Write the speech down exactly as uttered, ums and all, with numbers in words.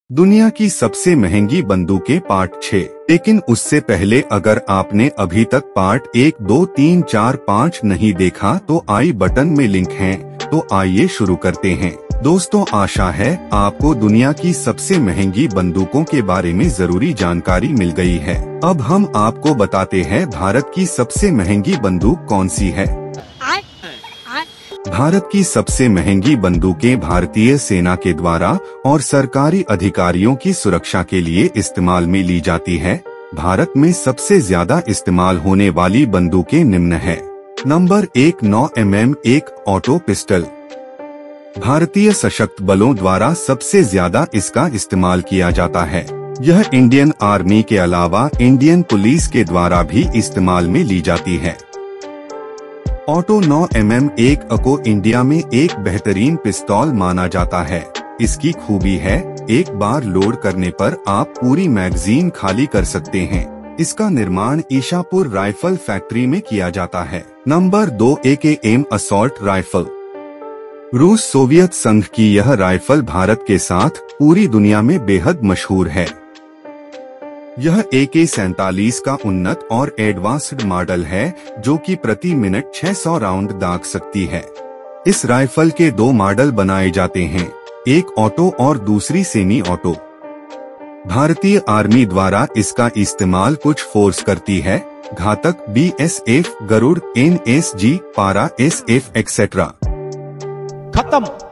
दुनिया की सबसे महंगी बंदूकें पार्ट छह। लेकिन उससे पहले अगर आपने अभी तक पार्ट एक दो तीन चार पाँच नहीं देखा तो आई बटन में लिंक है, तो आइए शुरू करते हैं। दोस्तों, आशा है आपको दुनिया की सबसे महंगी बंदूकों के बारे में जरूरी जानकारी मिल गई है। अब हम आपको बताते हैं भारत की सबसे महंगी बंदूक कौन सी है। भारत की सबसे महंगी बंदूकें भारतीय सेना के द्वारा और सरकारी अधिकारियों की सुरक्षा के लिए इस्तेमाल में ली जाती है। भारत में सबसे ज्यादा इस्तेमाल होने वाली बंदूकें निम्न है। नंबर एक, नौ एम एम एक ऑटो पिस्टल। भारतीय सशस्त्र बलों द्वारा सबसे ज्यादा इसका इस्तेमाल किया जाता है। यह इंडियन आर्मी के अलावा इंडियन पुलिस के द्वारा भी इस्तेमाल में ली जाती है। ऑटो नौ एम एम एक को इंडिया में एक बेहतरीन पिस्तौल माना जाता है। इसकी खूबी है, एक बार लोड करने पर आप पूरी मैगजीन खाली कर सकते हैं। इसका निर्माण ईशापुर राइफल फैक्ट्री में किया जाता है। नंबर दो, A K M assault rifle. रूस सोवियत संघ की यह राइफल भारत के साथ पूरी दुनिया में बेहद मशहूर है। यह ए के सैंतालीस का उन्नत और एडवांस्ड मॉडल है जो कि प्रति मिनट छह सौ राउंड दाग सकती है। इस राइफल के दो मॉडल बनाए जाते हैं, एक ऑटो और दूसरी सेमी ऑटो। भारतीय आर्मी द्वारा इसका इस्तेमाल कुछ फोर्स करती है, Ghatak, B S F, Garud, N S G, para S F etcetera. खत्म।